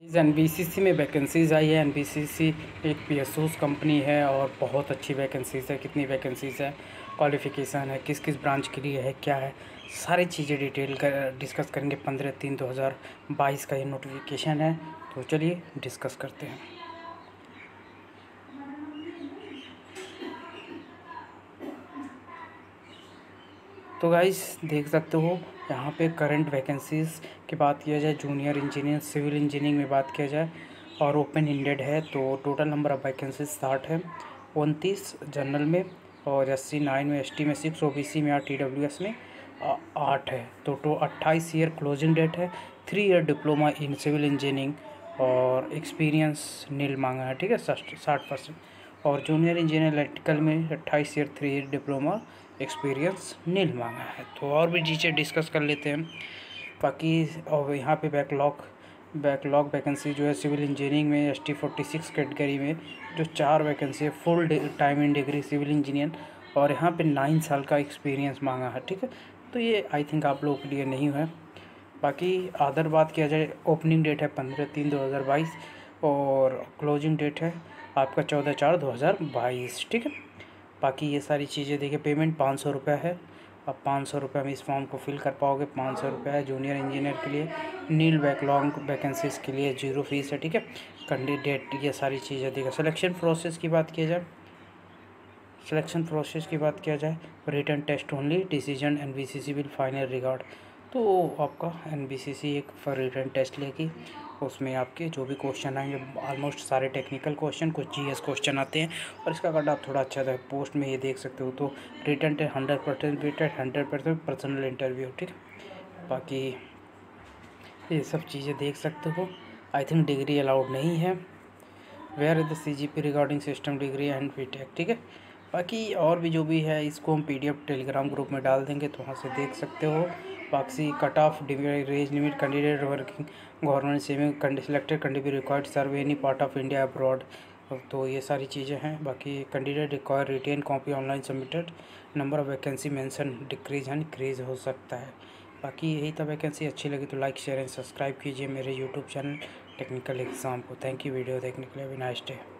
इस एनबीसीसी में वैकेंसीज़ आई है। एनबीसीसी एक पीएसयूज़ कंपनी है और बहुत अच्छी वैकेंसीज़ है। कितनी वैकेंसीज़ है, क्वालिफ़िकेशन है, किस किस ब्रांच के लिए है, क्या है, सारी चीज़ें डिटेल कर डिस्कस करेंगे। 15/3/2022 का ये नोटिफिकेशन है, तो चलिए डिस्कस करते हैं। तो गाइस देख सकते हो यहाँ पे करंट वैकेंसीज़ की बात किया जाए, जूनियर इंजीनियर सिविल इंजीनियरिंग में बात किया जाए और ओपन इंडेड है, तो टोटल नंबर ऑफ़ वैकेंसीज 60 है। 29 जनरल में और SC 9 में, ST में 6, OBC में 8, TWS में 8 है। तो 28 ईयर क्लोजिंग डेट है। 3 year diploma in civil engineering और एक्सपीरियंस नील मांगा है, ठीक है, 60%। और जूनियर इंजीनियर इलेक्ट्रिकल में 28 year 3 year diploma experience nil मांगा है। तो और भी चीज़ें डिस्कस कर लेते हैं बाकी। और यहाँ पे बैकलॉग वैकेंसी जो है सिविल इंजीनियरिंग में ST 46 कैटेगरी में जो 4 वैकेंसी है, full time in degree civil engineer, और यहाँ पे 9 साल का एक्सपीरियंस मांगा है, ठीक है। तो ये आई थिंक आप लोगों के लिए नहीं है। बाकी अदर बात किया जाए, ओपनिंग डेट है 15/3/2022 और क्लोजिंग डेट है आपका 14/4/2022, ठीक है। बाकी ये सारी चीज़ें देखिए, पेमेंट 500 रुपये है। अब 500 रुपये में इस फॉर्म को फिल कर पाओगे। 500 रुपये है जूनियर इंजीनियर के लिए, नील बैकलॉग वैकेंसीज़ के लिए 0 फीस है, ठीक है। कैंडिडेट ये सारी चीज़ें देखिए। सिलेक्शन प्रोसेस की बात किया जाए, written test only, decision NBCC will final regard. तो आपका एनबीसीसी एक रिटन टेस्ट लेगी, उसमें आपके जो भी क्वेश्चन आएंगे ऑलमोस्ट सारे टेक्निकल क्वेश्चन, कुछ जीएस क्वेश्चन आते हैं। और इसका अगर आप थोड़ा अच्छा था पोस्ट में ये देख सकते हो, तो written test 100% weighted, 100% personal interview, ठीक है। बाकी ये सब चीज़ें देख सकते हो। आई थिंक डिग्री अलाउड नहीं है। Where is the CGP regarding system degree and BTech, ठीक है। बाकी और भी जो भी है इसको हम PDF टेलीग्राम ग्रुप में डाल देंगे, तो वहाँ से देख सकते हो। बाकी cut off raise limit, candidate working government saving selected candidate required serve any part of India abroad. तो ये सारी चीज़ें हैं। बाकी candidate require written copy online submitted, number of vacancy mention decrease and increase हो सकता है। बाकी यही था। वैकेंसी अच्छी लगी तो लाइक शेयर एंड सब्सक्राइब कीजिए मेरे यूट्यूब चैनल टेक्निकल एग्ज़ाम को। थैंक यू वीडियो देखने के लिए। Have a nice day.